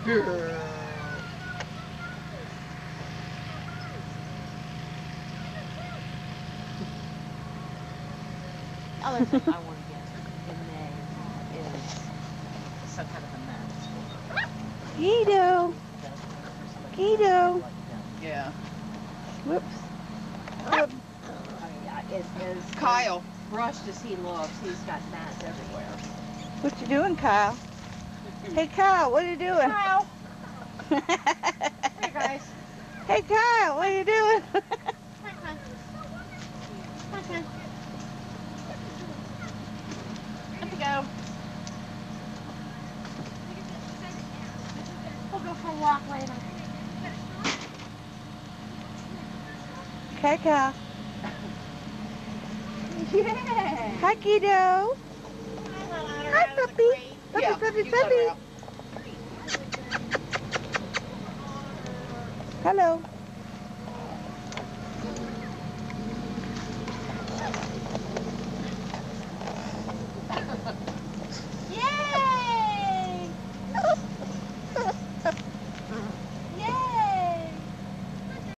Other thing I want to get in May is some kind of a mat. Guido. Guido. Yeah. Whoops. I mean, as Kyle. brushed as he looks, he's got mats everywhere. What you doing, Kyle? Hey, Kyle, what are you doing? Kyle! Hey, guys. Hey, Kyle, what are you doing? Okay. Let me go. We'll go for a walk later. Okay, Kyle. Yeah. Hi, Guido. Hi, puppy. Puppy, Yeah, puppy, you let her puppy. out. Hello.